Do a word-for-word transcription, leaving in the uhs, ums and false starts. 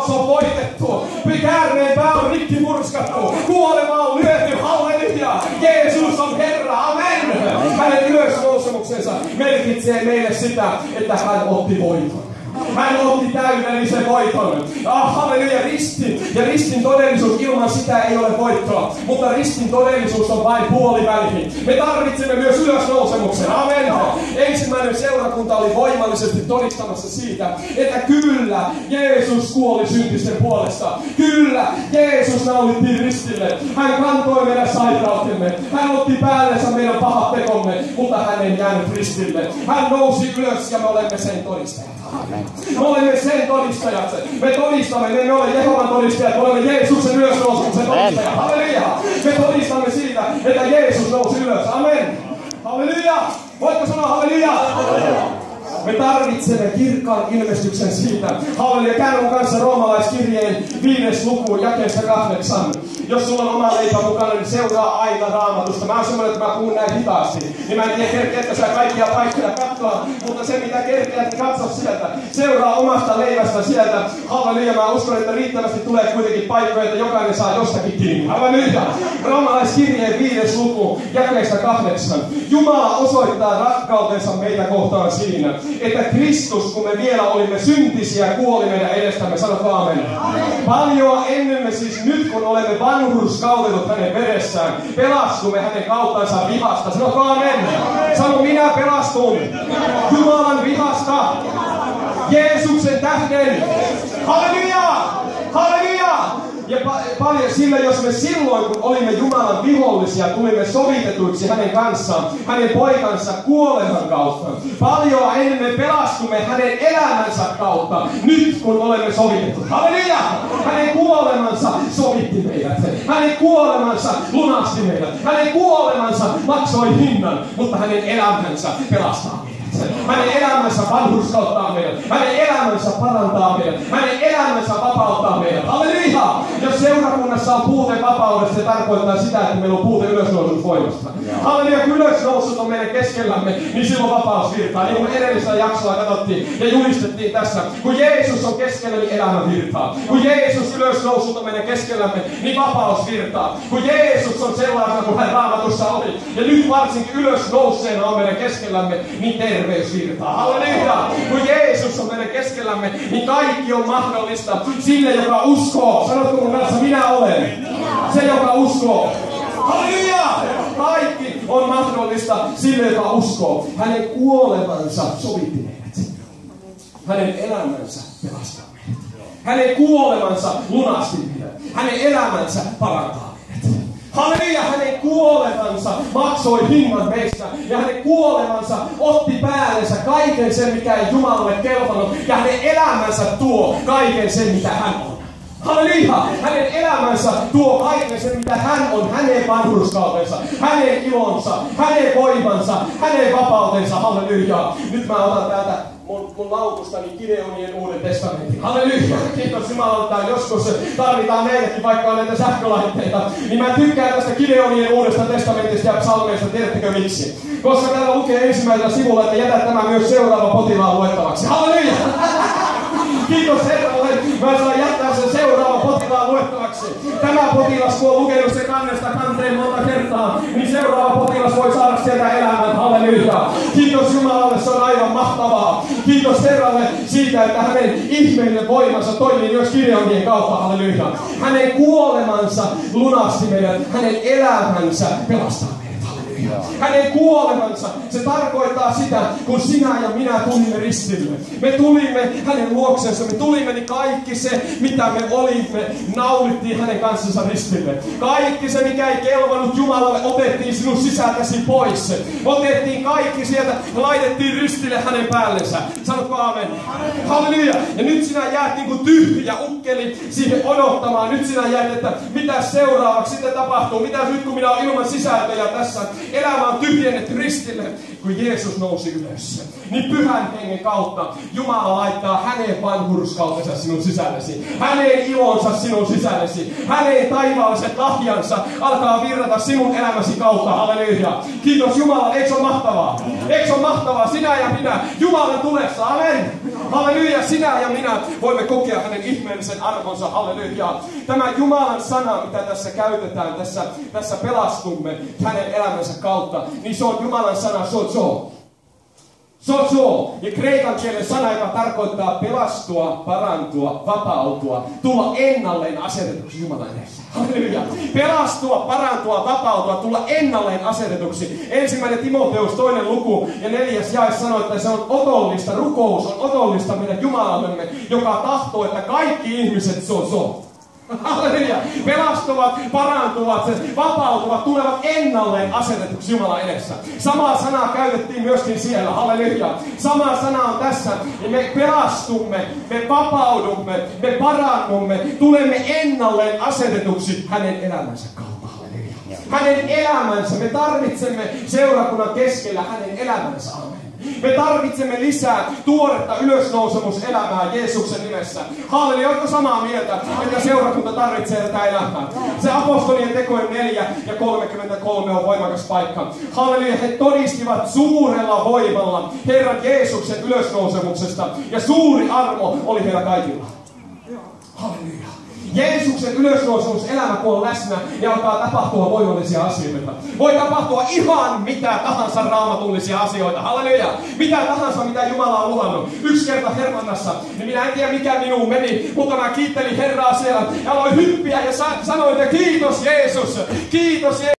Kuolemaus on voitettu. Käärmeen pää on rikki murskattu. Kuolema on lyöty. Halleluja. Jeesus on Herra. Amen. Hänen ylösnousemuksensa merkitsee meille sitä, että hän otti voiton. Hän otti täydellisen voiton. Ah, halleluja, risti. Ja ristin todellisuus ilman sitä ei ole voittoa. Mutta ristin todellisuus on vain puoliväli. Me tarvitsemme myös ylösnousemuksen. Amen. Ensimmäinen seurakunta oli voimallisesti todistamassa siitä, että kyllä, Jeesus kuoli syntisten puolesta. Kyllä, Jeesus naulittiin ristille. Hän kantoi meidän sairautemme. Hän otti päällensä meidän pahat tekomme, mutta hän ei jäänyt ristille. Hän nousi ylös ja me olemme sen todistajat. Me olemme sen todistajat. Me todistamme, me emme ole Jehovan todistajat, me olemme Jeesuksen ylösnousemuksen todistajat. Halleluja! Me todistamme siitä, että Jeesus nousi ylös. Amen. Halleluja! Voitko sanoa halleluja? Me tarvitsemme kirkkaan ilmestyksen siitä. Halleluja, käy mun kanssa roomalaiskirjeen viides luku jakeesta kahdeksan. Jos sulla on oma leipä mukana, niin seuraa aina Raamatusta. Mä oon semmoinen, että mä puhun näin hitaasti. Niin mä en tiedä, kerkeätkö sä kaikkia paikkoja katsoa. Mutta se, mitä kerkeät, niin katso sieltä. Seuraa omasta leivästä sieltä. Halleluja, mä uskon, että riittävästi tulee kuitenkin paikkoja, että jokainen saa jostakin kiinni. Halleluja. Roomalaiskirjeen viides luku jakeesta kahdeksan. Jumala osoittaa rakkautensa meitä kohtaan siinä, että Kristus, kun me vielä olimme syntisiä, kuoli meidän edestämme. Sanokaa amen. Amen. Paljon ennen me siis nyt, kun olemme vanhurskautetut hänen veressään, pelastumme hänen kauttansa vihasta. Sanokaa amen. Amen. Sano, minä pelastun Jumalan vihasta Jeesuksen tähden. Halleluja! Halleluja! Ja pa- paljon sillä, jos me silloin, kun olimme Jumalan vihollisia, tulimme sovitetuiksi hänen kanssaan, hänen poikansa kuoleman kautta. Paljon ennen me pelastumme hänen elämänsä kautta, nyt kun olemme sovitetut. Halleluja! Hänen kuolemansa sovitti meidät. Hänen kuolemansa lunasti meidät. Hänen kuolemansa maksoi hinnan, mutta hänen elämänsä pelastaa meidät. Hänen elämänsä vanhurskauttaa meidät. Hänen elämänsä parantaa meidät. Hänen elämänsä vapauttaa meidät. Halleluja! Jos seurakunnassa on puute vapaudesta, se tarkoittaa sitä, että meillä on puute ylösnousuvoimasta. Halleluja, kun ylösnousut on meidän keskellämme, niin silloin vapaus virtaa. Niin kuin edellisellä jaksolla katsottiin ja julistettiin tässä. Kun Jeesus on keskellä, niin elämä virtaa. Kun Jeesus ylösnousut on meidän keskellämme, niin vapaus virtaa. Kun Jeesus on sellaisena kuin hän Raamatussa oli, ja nyt varsinkin ylösnouseena on meidän keskellämme, niin terveys virtaa. Halleluja! Kun Jeesus on meidän keskellämme, niin kaikki on mahdollista sille, joka uskoo. Sanotko mun kanssa, minä olen se, joka uskoo. Halleluja! Kaikki on mahdollista sille, joka uskoo. Hänen kuolemansa sovitti meidät. Hänen elämänsä pelastaa meidät. Hänen kuolemansa lunasti meidät. Hänen elämänsä parantaa meidät. Halleluja, hänen kuolemansa maksoi hinnan meistä. Ja hänen kuolemansa otti päällensä kaiken sen, mikä ei Jumalalle kelvannut. Ja hänen elämänsä tuo kaiken sen, mitä hän on. Halleluja! Hänen elämänsä tuo kaiken sen, mitä hän on, hänen vanhurskautensa, hänen ilonsa, hänen voimansa, hänen vapautensa. Halleluja! Nyt mä otan täältä mun, mun laukustani Gideonien Uuden testamentin. Halleluja! Kiitos Jumalalta, joskus tarvitaan meillekin, vaikka on näitä sähkölaitteita. Niin mä tykkään tästä Gideonien Uudesta testamentista ja psalmeista. Tiedättekö miksi? Koska täällä lukee ensimmäisellä sivulla, että jätä tämä myös seuraava potilaan luettavaksi. Halleluja! Kiitos Herralle, mä saan jättää sen seuraava potilaan luettavaksi. Tämä potilas, kun on lukenut se kannesta kanteen monta kertaa, niin seuraava potilas voi saada sieltä elämän. Halleluja. Kiitos Jumalalle, se on aivan mahtavaa. Kiitos Herralle siitä, että hänen ihmeellinen voimansa toimii myös Gideonien kautta. Halleluja. Hänen kuolemansa lunasti meidät, hänen elämänsä pelastaa meidät. Hänen kuolemansa, se tarkoittaa sitä, kun sinä ja minä tulimme ristille. Me tulimme hänen luoksensa, me tulimme, niin kaikki se, mitä me olimme, naulittiin hänen kanssansa ristille. Kaikki se, mikä ei kelvannut Jumalalle, otettiin sinun sisältäsi pois. Otettiin kaikki sieltä ja laitettiin ristille hänen päällensä. Sanotko aamen? Halleluja! Ja nyt sinä jäät niin kuin tyhjä ukkeli siihen odottamaan. Nyt sinä jäät, että mitä seuraavaksi sitten tapahtuu. Mitä nyt, kun minä olen ilman sisältöjä tässä. Elämä on tyhjennetty ristille, kun Jeesus nousi ylös. Niin pyhän hengen kautta Jumala laittaa hänen vanhurskautensa sinun sisällesi. Hänen ilonsa sinun sisällesi. Hänen taivaalliset lahjansa alkaa virrata sinun elämäsi kautta. Halleluja. Kiitos Jumala. Eikö se ole mahtavaa? Eikö se ole mahtavaa? Sinä ja minä. Jumalan tulessa. Amen. Halleluja, sinä ja minä voimme kokea hänen ihmeellisen arvonsa. Halleluja. Tämä Jumalan sana, mitä tässä käytetään, tässä, tässä pelastumme hänen elämänsä kautta, niin se on Jumalan sana sozo. Sozo. Ja kreikan kielen sana, joka tarkoittaa pelastua, parantua, vapautua, tulla ennalleen asetetuksi Jumalan edessä. Halleluja. Pelastua, parantua, vapautua, tulla ennalleen asetetuksi. Ensimmäinen Timoteus, toinen luku ja neljäs jae sanoo, että se on otollista, rukous on otollista meidän Jumalallemme, joka tahtoo, että kaikki ihmiset sozo. Halleluja. Pelastuvat, parantuvat, vapautuvat, tulevat ennalleen asetetuksi Jumalan edessä. Samaa sanaa käytettiin myöskin siellä. Halleluja. Sama sana on tässä. Me pelastumme, me vapaudumme, me parannumme, tulemme ennalleen asetetuksi hänen elämänsä kautta. Halleluja. Hänen elämänsä. Me tarvitsemme seurakunnan keskellä hänen elämänsä. Amen. Me tarvitsemme lisää tuoretta ylösnousemuselämää Jeesuksen nimessä. Halleluja, oletko samaa mieltä, että seurakunta tarvitsee tätä elämää? Se apostolien tekojen neljä ja kolmekymmentäkolme on voimakas paikka. Halleluja, he todistivat suurella voimalla Herran Jeesuksen ylösnousemuksesta ja suuri armo oli heillä kaikilla. Halleluja. Jeesuksen ylösnousemuselämä, kun on läsnä, niin alkaa tapahtua voimallisia asioita. Voi tapahtua ihan mitä tahansa raamatullisia asioita. Halleluja! Mitä tahansa, mitä Jumala on luvannut. Yksi kerta Hermannassa, niin minä en tiedä mikä minuun meni, mutta mä kiittelin Herraa siellä ja aloin hyppiä ja sanoin, että kiitos Jeesus! Kiitos Jeesus!